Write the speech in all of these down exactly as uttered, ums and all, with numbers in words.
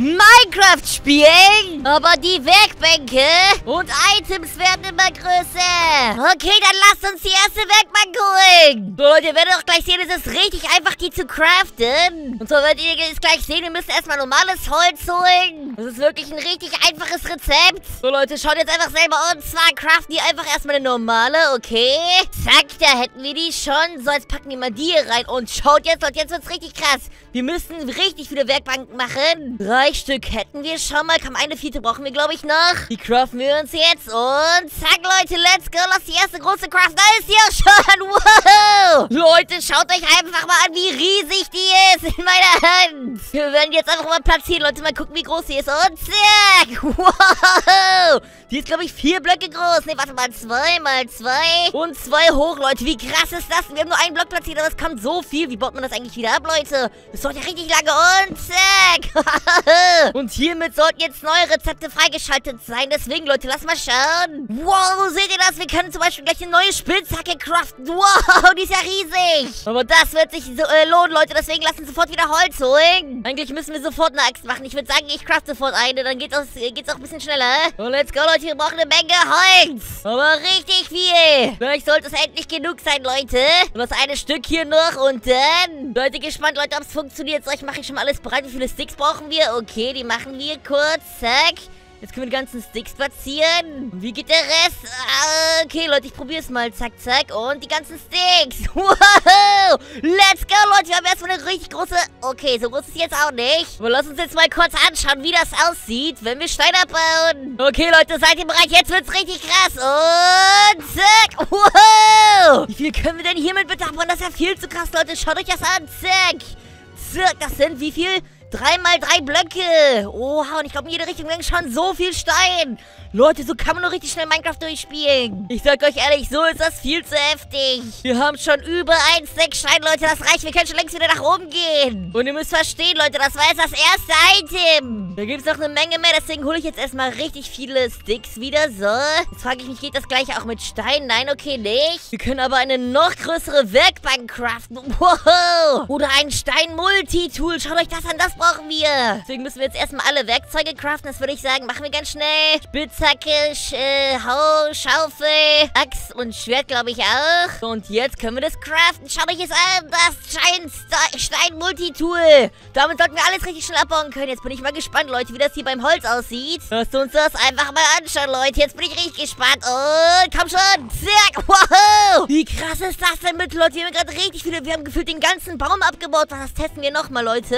Minecraft spielen, aber die Werkbänke und Items werden immer größer. Okay, dann lasst uns die erste Werkbank holen. So, Leute, ihr werdet auch gleich sehen, es ist richtig einfach, die zu craften. Und so werdet ihr jetzt gleich sehen, wir müssen erstmal normales Holz holen. Das ist wirklich ein richtig einfaches Rezept. So, Leute, schaut jetzt einfach selber. Und zwar craften die einfach erstmal eine normale, okay. Zack, da hätten wir die schon. So, jetzt packen wir mal die hier rein. Und schaut jetzt, Leute, jetzt wird's richtig krass. Wir müssen richtig viele Werkbanken machen. Drei Stück hätten wir schon mal. Komm, eine vierte brauchen wir, glaube ich, noch. Die craften wir uns jetzt. Und zack, Leute, let's go. Lass die erste große craften. Da ist sie auch schon. Wow. Leute, schaut euch einfach mal an, wie riesig die ist in meiner Hand. Wir werden die jetzt einfach mal platzieren. Leute, mal gucken, wie groß sie ist. Und zack. Wow. Die ist, glaube ich, vier Blöcke groß. Ne, warte mal. Zwei mal zwei. Und zwei hoch, Leute. Wie krass ist das? Wir haben nur einen Block platziert, aber es kommt so viel. Wie baut man das eigentlich wieder ab, Leute? Das dauert ja richtig lange. Und zack. Und hiermit sollten jetzt neue Rezepte freigeschaltet sein. Deswegen, Leute, lass mal schauen. Wow, seht ihr das? Wir können zum Beispiel gleich eine neue Spitzhacke craften. Wow, die ist ja riesig. Aber das wird sich so, äh, lohnen, Leute. Deswegen lasst uns sofort wieder Holz holen. Eigentlich müssen wir sofort eine Axt machen. Ich würde sagen, ich craft sofort eine. Dann geht es geht's auch ein bisschen schneller. Und let's go, Leute. Wir brauchen eine Menge Holz. Aber richtig viel. Vielleicht sollte es endlich genug sein, Leute. Und das eine Stück hier noch. Und dann, Leute, gespannt, Leute, ob es funktioniert. So, ich mache schon mal alles bereit. Wie viele Sticks brauchen wir? Okay, die machen wir kurz. Zack. Jetzt können wir die ganzen Sticks platzieren. Und wie geht der Rest? Ah, okay, Leute, ich probiere es mal. Zack, zack. Und die ganzen Sticks. Wow. Let's go, Leute. Wir haben erstmal eine richtig große... Okay, so groß ist sie jetzt auch nicht. Aber lass uns jetzt mal kurz anschauen, wie das aussieht, wenn wir Steine abbauen. Okay, Leute, seid ihr bereit? Jetzt wird's richtig krass. Und zack. Wow. Wie viel können wir denn hiermit bitte abbauen? Das ist ja viel zu krass, Leute. Schaut euch das an. Zack. Zack. Das sind wie viel... Drei mal drei Blöcke. Oha, und ich glaube, in jede Richtung schon so viel Stein. Leute, so kann man nur richtig schnell Minecraft durchspielen. Ich sag euch ehrlich, so ist das viel zu heftig. Wir haben schon über ein Stack Stein, Leute. Das reicht. Wir können schon längst wieder nach oben gehen. Und ihr müsst verstehen, Leute, das war jetzt das erste Item. Da gibt es noch eine Menge mehr. Deswegen hole ich jetzt erstmal richtig viele Sticks wieder. So. Jetzt frage ich mich, geht das gleiche auch mit Stein? Nein, okay, nicht. Wir können aber eine noch größere Werkbank craften. Wow. Oder ein Stein-Multi-Tool. Schaut euch das an. Das brauchen wir. Deswegen müssen wir jetzt erstmal alle Werkzeuge craften. Das würde ich sagen, machen wir ganz schnell. Spitzhacke, Sch äh, Hau, Schaufel, Axt und Schwert, glaube ich auch. So, und jetzt können wir das craften. Schaut euch es an. Das Stein-Multi-Tool. Damit sollten wir alles richtig schnell abbauen können. Jetzt bin ich mal gespannt, Leute, wie das hier beim Holz aussieht. Lasst uns das einfach mal anschauen, Leute. Jetzt bin ich richtig gespannt. Und komm schon. Zack. Wow. Wie krass ist das denn mit, Leute? Wir haben gerade richtig viele. Wir haben gefühlt den ganzen Baum abgebaut. Das testen wir nochmal, Leute.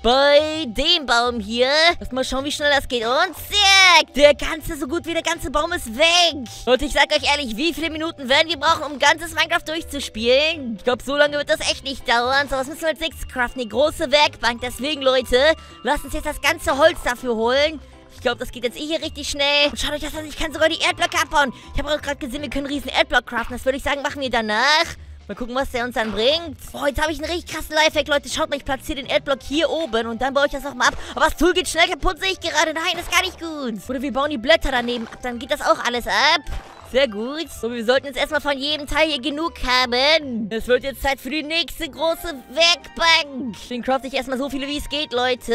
Bei dem Baum hier. Lass mal schauen, wie schnell das geht. Und zack. Der ganze, so gut wie der ganze Baum ist weg. Leute, ich sag euch ehrlich, wie viele Minuten werden wir brauchen, um ganzes Minecraft durchzuspielen? Ich glaube, so lange wird das echt nicht dauern. So, was müssen wir als nächstes craften? Die große Werkbank. Deswegen, Leute, lasst uns jetzt das ganze Holz dafür holen. Ich glaube, das geht jetzt eh hier richtig schnell. Und schaut euch das an, ich kann sogar die Erdblöcke abbauen. Ich habe auch gerade gesehen, wir können einen riesen Erdblock craften. Das würde ich sagen, machen wir danach. Mal gucken, was der uns dann bringt. Boah, jetzt habe ich einen richtig krassen Lifehack, Leute. Schaut mal, ich platziere den Erdblock hier oben und dann baue ich das auch mal ab. Aber das Tool geht schnell kaputt, sehe ich gerade. Nein, das ist gar nicht gut. Oder wir bauen die Blätter daneben ab, dann geht das auch alles ab. Sehr gut. So, wir sollten jetzt erstmal von jedem Teil hier genug haben. Es wird jetzt Zeit für die nächste große Werkbank. Deswegen crafte ich erstmal so viele, wie es geht, Leute.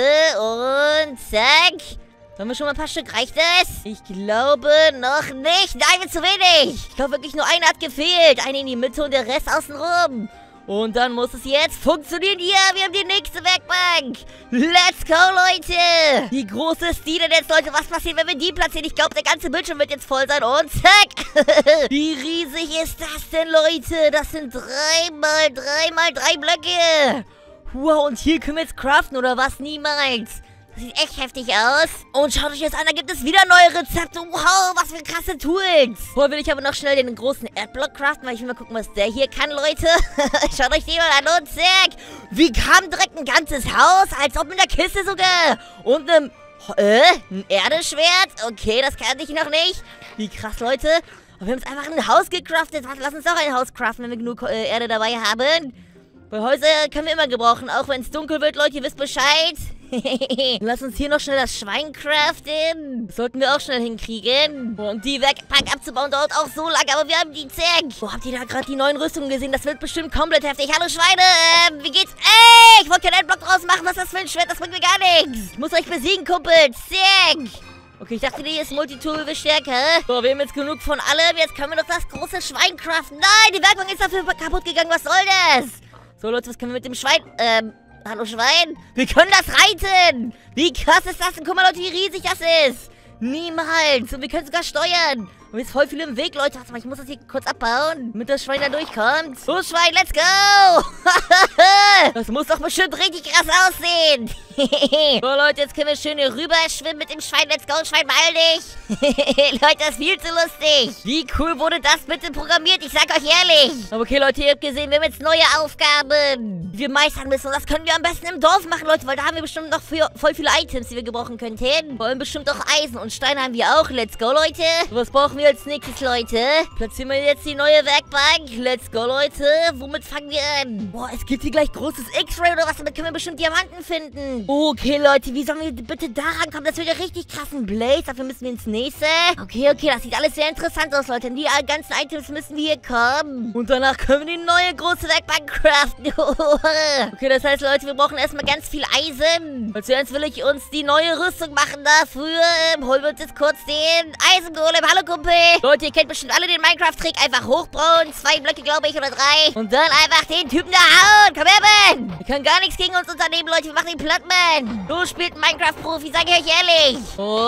Und zack. Haben wir schon mal ein paar Stück? Reicht das? Ich glaube noch nicht. Nein, wird zu wenig. Ich glaube wirklich, nur eine hat gefehlt. Eine in die Mitte und der Rest außen rum. Und dann muss es jetzt funktionieren. Ja, wir haben die nächste Werkbank. Let's go, Leute. Die große ist die denn jetzt, Leute. Was passiert, wenn wir die platzieren? Ich glaube, der ganze Bildschirm wird jetzt voll sein. Und zack. Wie riesig ist das denn, Leute? Das sind drei mal drei mal drei Blöcke. Wow, und hier können wir jetzt craften, oder was? Niemals. Das sieht echt heftig aus. Und schaut euch jetzt an, da gibt es wieder neue Rezepte. Wow, was für krasse Tools. Vorher will ich aber noch schnell den großen Erdblock craften, weil ich will mal gucken, was der hier kann, Leute. Schaut euch den mal an und zack. Wie kam direkt ein ganzes Haus? Als ob in der Kiste sogar. Und einem, äh, ein Erdeschwert. Okay, das kannte ich noch nicht. Wie krass, Leute. Aber wir haben jetzt einfach ein Haus gecraftet. Warte, lass uns doch ein Haus craften, wenn wir genug äh, Erde dabei haben. Weil Häuser können wir immer gebrauchen, auch wenn es dunkel wird, Leute, ihr wisst Bescheid. Lass uns hier noch schnell das Schwein craften. Das sollten wir auch schnell hinkriegen. Und die Werkbank abzubauen dauert auch so lange, aber wir haben die Zack. Wo habt ihr da gerade die neuen Rüstungen gesehen? Das wird bestimmt komplett heftig. Hallo Schweine, ähm, wie geht's? Ey, ich wollte keinen Endblock draus machen. Was ist das für ein Schwert? Das bringt mir gar nichts. Ich muss euch besiegen, Kumpel. Zack. Okay, ich dachte, hier ist Multitool stärker. So, wir haben jetzt genug von allem. Jetzt können wir doch das große Schwein craften. Nein, die Werkbank ist dafür kaputt gegangen. Was soll das? So, Leute, was können wir mit dem Schwein? Ähm, hallo Schwein? Wir können das reiten. Wie krass ist das denn? Guck mal, Leute, wie riesig das ist. Niemals. Und wir können sogar steuern. Und jetzt voll viel im Weg, Leute. Warte mal, ich muss das hier kurz abbauen, damit das Schwein da durchkommt. So, Schwein, let's go. Das muss doch bestimmt richtig krass aussehen. So, Leute, jetzt können wir schön hier rüber schwimmen mit dem Schwein. Let's go, Schwein, beeil dich. Leute, das ist viel zu lustig. Wie cool wurde das bitte programmiert? Ich sag euch ehrlich. Aber okay, Leute, ihr habt gesehen, wir haben jetzt neue Aufgaben, die wir meistern müssen. Und das können wir am besten im Dorf machen, Leute, weil da haben wir bestimmt noch für, voll viele Items, die wir gebrauchen könnten. Vor allem bestimmt auch Eisen und Stein haben wir auch. Let's go, Leute. So, was brauchen wir als nächstes, Leute? Platzieren wir jetzt die neue Werkbank. Let's go, Leute. Womit fangen wir an? Boah, es gibt hier gleich großes X-Ray oder was. Damit können wir bestimmt Diamanten finden. Okay, Leute, wie sollen wir bitte da rankommen? Das wird ja richtig krassen Blaze. Dafür müssen wir ins nächste. Okay, okay, das sieht alles sehr interessant aus, Leute. In die ganzen Items müssen wir hier kommen. Und danach können wir die neue große Werkbank craften. Okay, das heißt, Leute, wir brauchen erstmal ganz viel Eisen. Und zuerst will ich uns die neue Rüstung machen. Dafür ähm, holen wir uns jetzt kurz den Eisengolem. Hallo, Kumpel. Leute, ihr kennt bestimmt alle den Minecraft-Trick. Einfach hochbrauen. Zwei Blöcke, glaube ich, oder drei. Und dann einfach den Typen da hauen. Komm her, Ben. Wir können gar nichts gegen uns unternehmen, Leute. Wir machen den platt, Man. Du spielst Minecraft-Profi, sag ich euch ehrlich.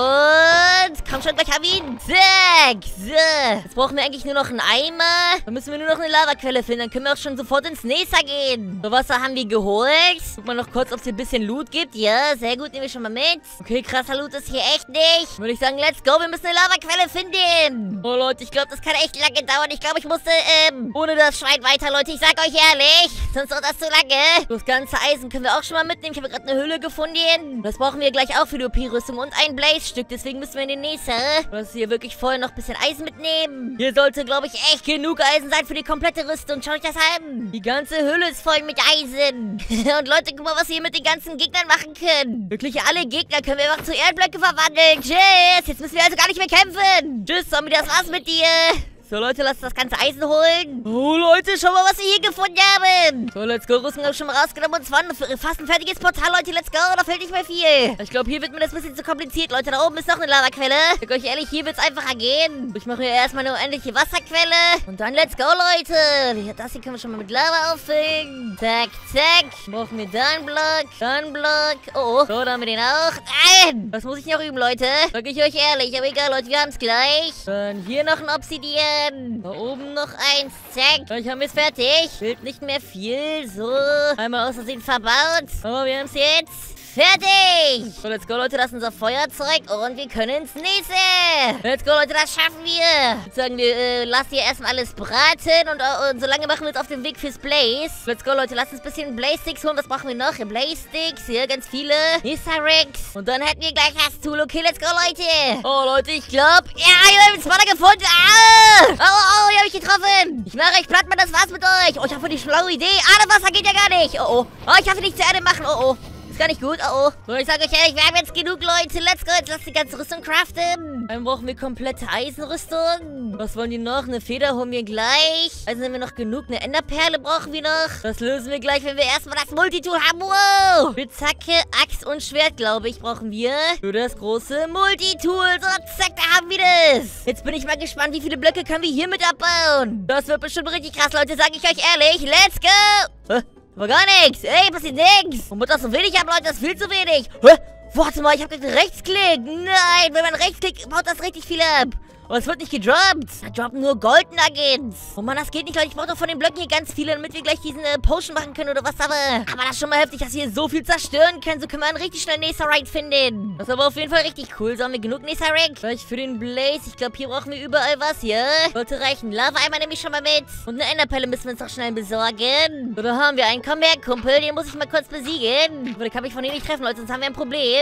Und komm schon, gleich haben wir ihn. Zack. So. Jetzt brauchen wir eigentlich nur noch einen Eimer. Dann müssen wir nur noch eine Lavaquelle finden. Dann können wir auch schon sofort ins Nether gehen. So, Wasser haben wir geholt. Guck mal noch kurz, ob es hier ein bisschen Loot gibt. Ja, sehr gut. Nehmen wir schon mal mit. Okay, krasser Loot ist hier echt nicht. Würde ich sagen, let's go. Wir müssen eine Lavaquelle finden. Oh, Leute, ich glaube, das kann echt lange dauern. Ich glaube, ich musste, ähm, ohne das Schwein weiter, Leute. Ich sag euch ehrlich. Sonst dauert das zu lange. Das ganze Eisen können wir auch schon mal mitnehmen. Ich habe gerade eine Höhle gefunden. Das brauchen wir gleich auch für die O P-Rüstung und ein Blaze-Stück. Deswegen müssen wir in den Nether. Lass hier wirklich vorher noch ein bisschen Eisen mitnehmen. Hier sollte, glaube ich, echt genug Eisen sein für die komplette Rüstung. Schaut euch das an. Die ganze Höhle ist voll mit Eisen. Und Leute, guck mal, was wir hier mit den ganzen Gegnern machen können. Wirklich alle Gegner können wir einfach zu Erdblöcke verwandeln. Tschüss. Jetzt müssen wir also gar nicht mehr kämpfen. Tschüss, Zombie, das war's mit dir. So, Leute, lasst das ganze Eisen holen. Oh, Leute, schau mal, was wir hier gefunden haben. So, let's go. Rüstung habe ich schon mal rausgenommen. Und zwar fast ein fertiges Portal, Leute. Let's go. Da fehlt nicht mehr viel. Ich glaube, hier wird mir das ein bisschen zu kompliziert, Leute. Da oben ist noch eine Lavaquelle. Ich sag euch ehrlich, hier wird es einfacher gehen. Ich mache hier erstmal eine unendliche Wasserquelle. Und dann let's go, Leute. Das hier können wir schon mal mit Lava auffüllen. Zack, zack. Brauchen wir da einen Block, da einen Block. Oh, oh. So, da haben wir den auch. Nein. Das muss ich noch üben, Leute. Sag ich euch ehrlich. Aber egal, Leute, wir haben es gleich. Dann hier noch ein Obsidian. Da oben noch eins. Zack. Gleich haben wir es fertig. Fehlt nicht mehr viel. So. Einmal aus Versehen verbaut. Aber wir haben es jetzt. Fertig! So, let's go, Leute, das ist unser Feuerzeug und wir können ins nächste. Let's go, Leute, das schaffen wir. Ich würde sagen, wir äh, lassen hier erstmal alles braten und, äh, und solange machen wir uns auf den Weg fürs Blaze. Let's go, Leute, lasst uns ein bisschen Blaze-Sticks holen. Was brauchen wir noch? Blaze-Sticks, hier ganz viele. Nether-Ricks. Und dann hätten wir gleich das Tool. Okay, let's go, Leute. Oh, Leute, ich glaube... Ja, ich habe den Spawner gefunden. Ah! Oh, oh, hier habe ich getroffen. Ich mache euch platt, Mann, das war's mit euch. Oh, ich habe voll die schlaue Idee. Ah, das Wasser geht ja gar nicht. Oh, oh. Oh, ich darf nicht zur Erde machen. Oh, oh. Gar nicht gut, oh oh. So, ich sage euch ehrlich, wir haben jetzt genug, Leute. Let's go, jetzt lasst die ganze Rüstung craften. Dann brauchen wir komplette Eisenrüstung. Was wollen die noch? Eine Feder holen wir gleich. Also haben wir noch genug. Eine Enderperle brauchen wir noch. Das lösen wir gleich, wenn wir erstmal das Multitool haben. Wow. Spitzhacke, Axt und Schwert, glaube ich, brauchen wir. Für das große Multitool. So, zack, da haben wir das. Jetzt bin ich mal gespannt, wie viele Blöcke können wir hier mit abbauen. Das wird bestimmt richtig krass, Leute. Sage ich euch ehrlich. Let's go. Hä? Aber gar nichts. Ey, passiert nichts. Warum wird das so wenig ab, Leute? Das ist viel zu wenig. Hä? Warte mal, ich habe gleich Rechtsklick. Nein, wenn man Rechtsklick, baut das richtig viel ab. Aber es wird nicht gedroppt. Da droppen nur Gold Nuggets. Oh Mann, das geht nicht, Leute. Ich brauche doch von den Blöcken hier ganz viele, damit wir gleich diesen äh, Potion machen können oder was. Aber, aber das ist schon mal heftig, dass wir hier so viel zerstören können. So können wir einen richtig schnell Netherite finden. Das ist aber auf jeden Fall richtig cool. So haben wir genug Netherite. Gleich für den Blaze. Ich glaube, hier brauchen wir überall was. Hier sollte reichen. Lava-Eimer nehme ich schon mal mit. Und eine Enderpelle müssen wir uns doch schnell besorgen. So, da haben wir einen. Komm her, Kumpel. Den muss ich mal kurz besiegen. Aber den kann ich von hier nicht treffen, Leute. Sonst haben wir ein Problem.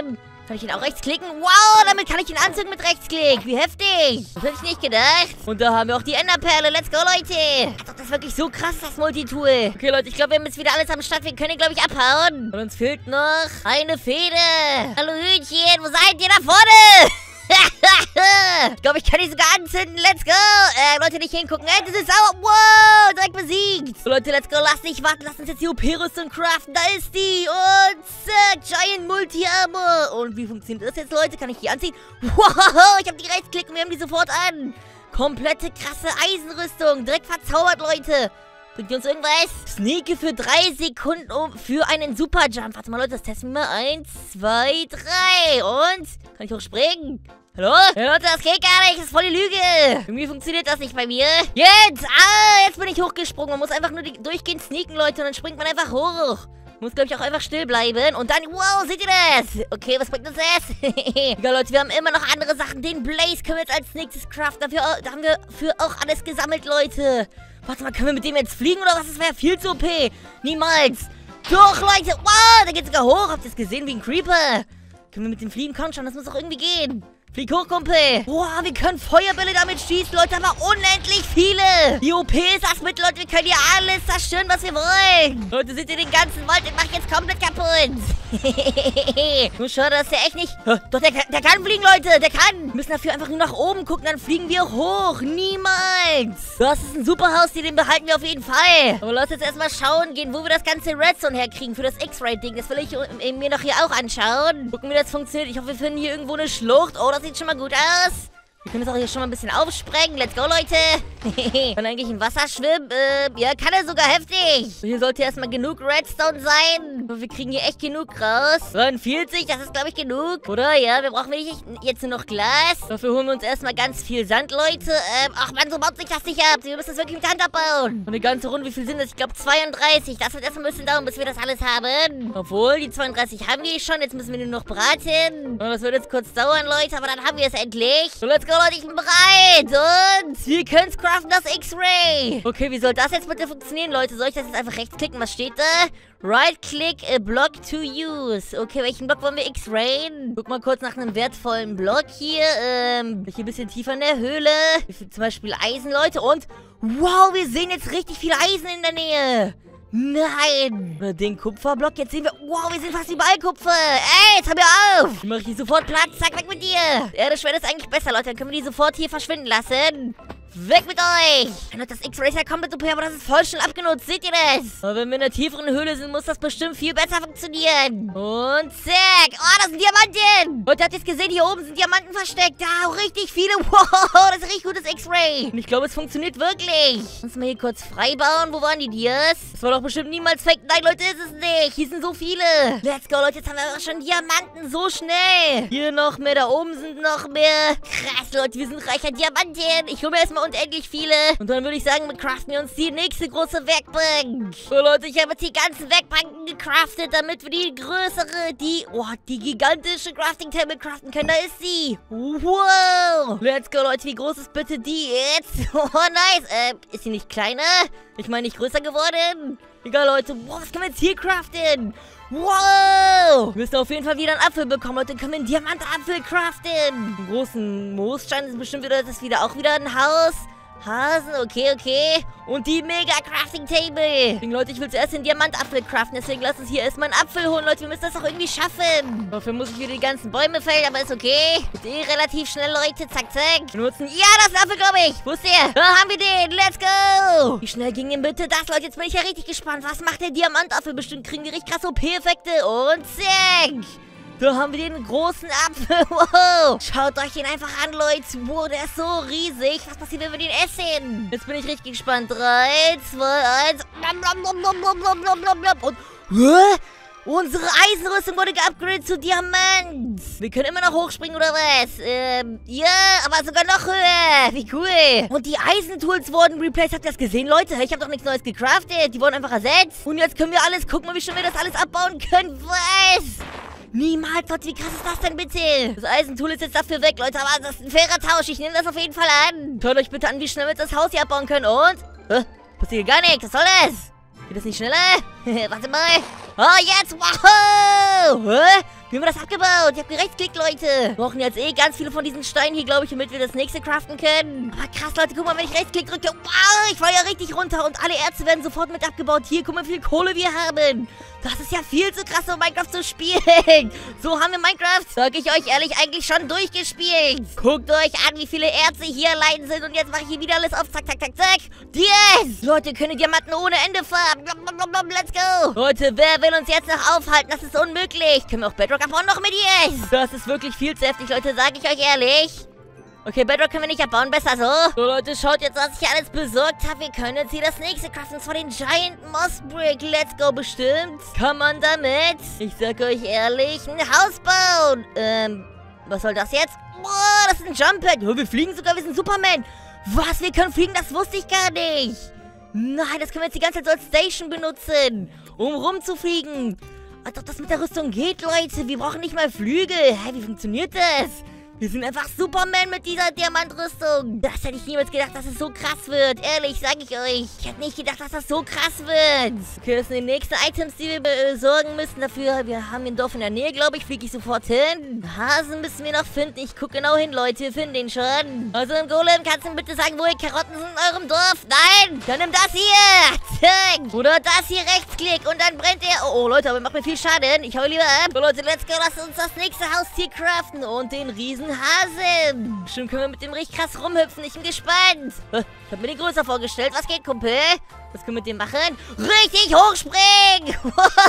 Kann ich ihn auch rechtsklicken? Wow, damit kann ich ihn anzünden mit Rechtsklick. Wie heftig. Das hätte ich nicht gedacht. Und da haben wir auch die Enderperle. Let's go, Leute. Ach, das ist wirklich so krass, das Multitool. Okay, Leute, ich glaube, wir haben jetzt wieder alles am Start. Wir können ihn, glaube ich, abhauen. Und uns fehlt noch eine Fehde. Hallo, Hühnchen. Wo seid ihr da vorne? Ich glaube, ich kann die sogar anzünden. Let's go. Äh, Leute, nicht hingucken. Ey, das ist sauer. Wow, direkt besiegt. So, Leute, let's go. Lasst nicht warten. Lasst uns jetzt die O P-Rüstung craften. Da ist die. Und zack, Giant Multi-Armor. Und wie funktioniert das jetzt, Leute? Kann ich die anziehen? Wow, ich habe die rechtsklick und wir haben die sofort an. Komplette krasse Eisenrüstung. Direkt verzaubert, Leute. Bringt ihr uns irgendwas? Sneake für drei Sekunden um für einen Superjump. Warte mal, Leute, das testen wir mal. Eins, zwei, drei. Und? Kann ich hochspringen? Hallo? Ja, Leute, das geht gar nicht. Das ist voll die Lüge. Irgendwie funktioniert das nicht bei mir. Jetzt! Ah, jetzt bin ich hochgesprungen. Man muss einfach nur die, durchgehend sneaken, Leute. Und dann springt man einfach hoch. Muss, glaube ich, auch einfach still bleiben. Und dann, wow, seht ihr das? Okay, was bringt uns das? Egal, Leute, wir haben immer noch andere Sachen. Den Blaze können wir jetzt als nächstes craften. Dafür, da haben wir für auch alles gesammelt, Leute. Warte mal, können wir mit dem jetzt fliegen oder was? Das wäre viel zu O P. Niemals. Doch, Leute. Wow, der geht sogar hoch. Habt ihr es gesehen? Wie ein Creeper. Können wir mit dem fliegen? Komm schon, das muss doch irgendwie gehen. Flieg hoch, Kumpel. Wow, wir können Feuerbälle damit schießen, Leute, aber unendlich viele. Die O P ist das mit, Leute. Wir können hier alles zerstören, was wir wollen. Leute, seht ihr den ganzen Wald? Den mach ich jetzt komplett kaputt. Nur schade, dass der echt nicht... Doch, der, der kann fliegen, Leute. Der kann. Wir müssen dafür einfach nur nach oben gucken, dann fliegen wir hoch. Niemals. Das ist ein super Haustier, den behalten wir auf jeden Fall. Aber lass jetzt erstmal schauen gehen, wo wir das ganze Redstone herkriegen für das X-Ray-Ding. Das will ich mir noch hier auch anschauen. Gucken, wie das funktioniert. Ich hoffe, wir finden hier irgendwo eine Schlucht. Oh, das sieht schon mal gut aus. Wir können jetzt auch hier schon mal ein bisschen aufsprengen. Let's go, Leute. Kann eigentlich im Wasser schwimmen? Äh, ja, kann er sogar heftig. Hier sollte erstmal genug Redstone sein. Aber wir kriegen hier echt genug raus. dreiundvierzig, das ist, glaube ich, genug. Oder? Ja, wir brauchen wirklich jetzt nur noch Glas. Dafür holen wir uns erstmal ganz viel Sand, Leute. Ähm, ach man, so baut sich das nicht ab. Wir müssen das wirklich mit der Hand abbauen. Und eine ganze Runde, wie viel sind das? Ich glaube, zweiunddreißig. Das wird erstmal ein bisschen dauern, bis wir das alles haben. Obwohl, die zweiunddreißig haben wir schon. Jetzt müssen wir nur noch braten. Und das wird jetzt kurz dauern, Leute. Aber dann haben wir es endlich. So, let's go, Leute. Ich bin bereit. Und wir können es craften, das X-Ray. Okay, wie soll das jetzt bitte funktionieren, Leute? Soll ich das jetzt einfach rechtsklicken? Was steht da? Right-click a block to use. Okay, welchen Block wollen wir X-rayen? Guck mal kurz nach einem wertvollen Block hier. Ähm, hier ein bisschen tiefer in der Höhle. Zum Beispiel Eisen, Leute. Und, wow, wir sehen jetzt richtig viel Eisen in der Nähe. Nein! Den Kupferblock, jetzt sehen wir... Wow, wir sind fast überall Kupfer! Ey, jetzt hör mir auf! Ich mache hier sofort Platz, zack, weg mit dir! Erde-Schwert ist eigentlich besser, Leute. Dann können wir die sofort hier verschwinden lassen. Weg mit euch! Das X-Ray ist ja komplett O P, aber das ist voll schnell abgenutzt. Seht ihr das? Aber wenn wir in einer tieferen Höhle sind, muss das bestimmt viel besser funktionieren. Und zack! Oh, das sind Diamanten! Leute, habt ihr es gesehen? Hier oben sind Diamanten versteckt. Da, richtig viele. Wow, das ist ein richtig gutes X-Ray. Und ich glaube, es funktioniert wirklich. Lass mal hier kurz freibauen. Wo waren die Dias? Das war doch bestimmt niemals fake. Nein, Leute, ist es nicht. Hier sind so viele. Let's go, Leute. Jetzt haben wir aber schon Diamanten. So schnell. Hier noch mehr. Da oben sind noch mehr. Krass, Leute. Wir sind reicher Diamanten. Ich hole mir erstmal unendlich viele. Und dann würde ich sagen, wir craften wir uns die nächste große Werkbank. So, Leute, ich habe jetzt die ganzen Werkbanken gecraftet, damit wir die größere, die, oh, die gigantische Crafting-Table craften können. Da ist sie. Wow. Let's go, Leute. Wie groß ist bitte die jetzt? Oh, nice. Äh, ist sie nicht kleiner? Ich meine, nicht größer geworden? Egal, Leute. Wow, was können wir jetzt hier craften? Wow! Wir müssen auf jeden Fall wieder einen Apfel bekommen, Leute. Dann können wir einen Diamantapfel craften. Einen großen Moosstein ist bestimmt wieder, das ist wieder auch wieder ein Haus. Hasen, okay, okay. Und die Mega-Crafting-Table. Deswegen, Leute, ich will zuerst den Diamantapfel craften. Deswegen lasst uns hier erstmal einen Apfel holen, Leute. Wir müssen das auch irgendwie schaffen. Dafür muss ich wieder die ganzen Bäume fällen, aber ist okay. Geht eh relativ schnell, Leute. Zack, zack. Wir nutzen... Ja, das ist ein Apfel, glaube ich. Wo ist der? Da haben wir den. Let's go. Wie schnell ging denn bitte das, Leute? Jetzt bin ich ja richtig gespannt. Was macht der Diamantapfel? Bestimmt kriegen die richtig krasse O P-Effekte. Und zack. Da haben wir den großen Apfel. Wow. Schaut euch den einfach an, Leute. Wow, der ist so riesig. Was passiert, wenn wir den essen? Jetzt bin ich richtig gespannt. Drei, zwei, eins. Und... Hä? Unsere Eisenrüstung wurde geupgradet zu Diamant. Wir können immer noch hochspringen, oder was? Ähm, ja, aber sogar noch höher. Wie cool. Und die Eisentools wurden replaced. Habt ihr das gesehen, Leute? Ich habe doch nichts Neues gecraftet. Die wurden einfach ersetzt. Und jetzt können wir alles... Guck mal, wie schnell wir das alles abbauen können. Was? Niemals, Leute, wie krass ist das denn bitte? Das Eisentool ist jetzt dafür weg, Leute, aber das ist ein fairer Tausch. Ich nehme das auf jeden Fall an. Schaut euch bitte an, wie schnell wir das Haus hier abbauen können. Und? Hä? Passiert gar nichts. Was soll das? Geht das nicht schneller? Warte mal. Oh, jetzt. Wow. Hä? Wie haben wir das abgebaut? Ich hab gerechtsklickt, Leute. Wir brauchen jetzt eh ganz viele von diesen Steinen hier, glaube ich, damit wir das nächste craften können. Aber krass, Leute, guck mal, wenn ich rechtsklick drücke. Wow, ich fall ja richtig runter und alle Erze werden sofort mit abgebaut. Hier, guck mal, wie viel Kohle wir haben. Das ist ja viel zu krass, um Minecraft zu spielen. So haben wir Minecraft, sag ich euch ehrlich, eigentlich schon durchgespielt. Guckt euch an, wie viele Erze hier allein sind. Und jetzt mache ich hier wieder alles auf. Zack, zack, zack, zack. Yes! Leute, können Diamanten ohne Ende farben. Let's go. Leute, wer will uns jetzt noch aufhalten? Das ist unmöglich. Können wir auch Bedrock abbauen? Noch mit Yes. Das ist wirklich viel zu heftig, Leute, sage ich euch ehrlich. Okay, Bedrock können wir nicht abbauen, besser so. So, Leute, schaut jetzt, was ich alles besorgt habe. Wir können jetzt hier das nächste craften, zwar den Giant Moss Brick. Let's go, bestimmt. Kann man damit, ich sag euch ehrlich, ein Haus bauen. Ähm, was soll das jetzt? Boah, das ist ein Jump Pad. Oh, wir fliegen sogar, wir sind Superman. Was, wir können fliegen? Das wusste ich gar nicht. Nein, das können wir jetzt die ganze Zeit so als Station benutzen, um rumzufliegen. Als ob das mit der Rüstung geht, Leute. Wir brauchen nicht mal Flügel. Hä, wie funktioniert das? Wir sind einfach Superman mit dieser Diamantrüstung. Das hätte ich niemals gedacht, dass es so krass wird. Ehrlich, sage ich euch. Ich hätte nicht gedacht, dass das so krass wird. Okay, das sind die nächsten Items, die wir besorgen müssen. Dafür, wir haben den Dorf in der Nähe, glaube ich. Fliege ich sofort hin. Hasen müssen wir noch finden. Ich gucke genau hin, Leute. Wir finden den schon. Also, im Golem, kannst du mir bitte sagen, wo ihr Karotten sind in eurem Dorf? Nein! Dann nimm das hier. Zack. Oder das hier rechtsklick und dann brennt er. Oh, oh, Leute, aber macht mir viel Schaden. Ich hau lieber ab. So, Leute, let's go. Lasst uns das nächste Haustier craften und den riesen Hasen. Bestimmt können wir mit dem richtig krass rumhüpfen. Ich bin gespannt. Ich hab mir den größer vorgestellt. Was geht, Kumpel? Was können wir mit dem machen? Richtig hochspringen!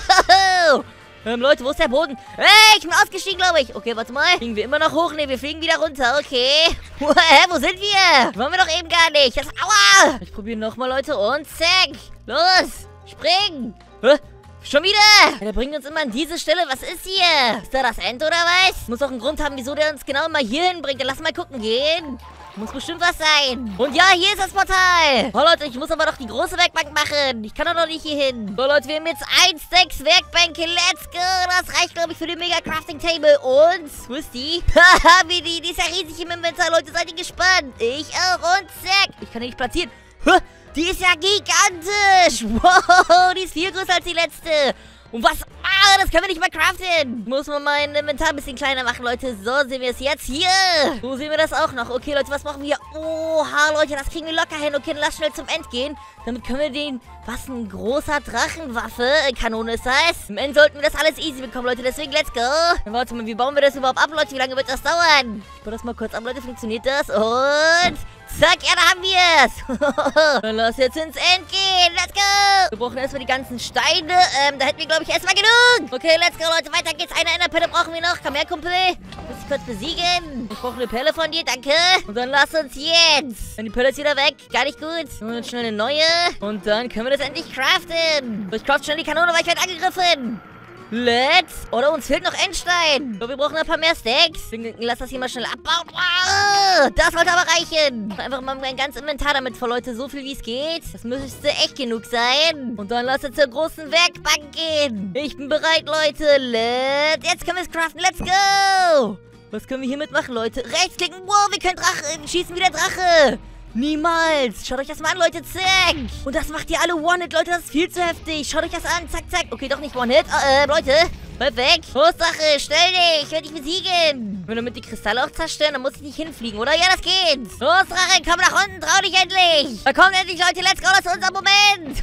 Wow. Ähm, Leute, wo ist der Boden? Hey, ich bin ausgestiegen, glaube ich. Okay, warte mal. Fliegen wir immer noch hoch? Ne, wir fliegen wieder runter. Okay. Hä, wo sind wir? Wollen wir doch eben gar nicht. Das, aua! Ich probiere nochmal, Leute. Und zack. Los. Springen. Hä? Schon wieder! Ja, der bringt uns immer an diese Stelle. Was ist hier? Ist da das End oder was? Muss auch einen Grund haben, wieso der uns genau immer hier hinbringt. Dann lass mal gucken gehen. Muss bestimmt was sein. Und ja, hier ist das Portal. Oh, Leute, ich muss aber doch die große Werkbank machen. Ich kann doch noch nicht hier hin. So, Leute, wir haben jetzt eins, sechs Werkbänke. Let's go. Das reicht, glaube ich, für den Mega-Crafting-Table. Und, wo ist die? Haha, wie die. Die ist ja riesig im Inventar, Leute. Seid ihr gespannt? Ich auch. Und zack. Ich kann die nicht platzieren. Hä? Die ist ja gigantisch. Wow, die ist viel größer als die letzte. Und was? Ah, das können wir nicht mehr craften. Muss man mein Inventar ein bisschen kleiner machen, Leute. So sehen wir es jetzt hier. So sehen wir das auch noch. Okay, Leute, was brauchen wir hier? Oha, Leute, das kriegen wir locker hin. Okay, dann lass schnell zum End gehen. Damit können wir den... Was, ein großer Drachenwaffe? Kanone ist das. Im End sollten wir das alles easy bekommen, Leute. Deswegen, let's go. Dann warte mal, wie bauen wir das überhaupt ab, Leute? Wie lange wird das dauern? Ich baue das mal kurz ab, Leute. Funktioniert das? Und... Zack, ja, da haben wir es. Dann lass jetzt ins End gehen. Let's go. Wir brauchen erstmal die ganzen Steine. Ähm, da hätten wir, glaube ich, erstmal genug. Okay, let's go, Leute. Weiter geht's. Eine Enderpelle brauchen wir noch. Komm her, Kumpel. Muss ich kurz besiegen. Ich brauche eine Pelle von dir, danke. Und dann lass uns jetzt. Dann die Pelle ist wieder weg. Gar nicht gut. Und dann schnell eine neue. Und dann können wir das endlich craften. Ich craft schnell die Kanone, weil ich werde angegriffen. Let's. Oder uns fehlt noch Endstein. So, wir brauchen ein paar mehr Stacks. Lass das hier mal schnell abbauen. Wow, das sollte aber reichen. Einfach mal mein ganzes Inventar damit voll, Leute. So viel wie es geht. Das müsste echt genug sein. Und dann lass uns zur großen Werkbank gehen. Ich bin bereit, Leute. Let's. Jetzt können wir es craften. Let's go. Was können wir hiermit machen, Leute? Rechtsklicken. Wow, wir können Drache. Wir schießen wieder Drache. Niemals. Schaut euch das mal an, Leute. Zack. Und das macht ihr alle One-Hit, Leute. Das ist viel zu heftig. Schaut euch das an. Zack, zack. Okay, doch nicht One-Hit. Äh, Leute. Bleib weg. Los, Drache. Stell dich. Ich werde dich besiegen. Wenn wir damit die Kristalle auch zerstören, dann muss ich nicht hinfliegen, oder? Ja, das geht. Los, Drache. Komm nach unten. Trau dich endlich. Da kommt endlich, Leute. Let's go. Das ist unser Moment.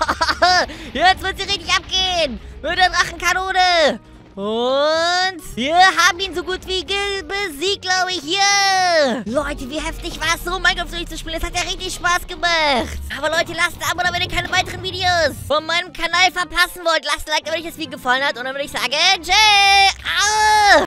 Jetzt wird sie richtig abgehen. Mit der Drachenkanone. Und wir haben ihn so gut wie besiegt, glaube ich. Hier. Leute, wie heftig war es, so Minecraft durchzuspielen. Es hat ja richtig Spaß gemacht. Aber Leute, lasst ein Abo, damit ihr keine weiteren Videos von meinem Kanal verpassen wollt. Lasst ein Like, wenn euch das Video gefallen hat. Und dann würde ich sagen, tschüss.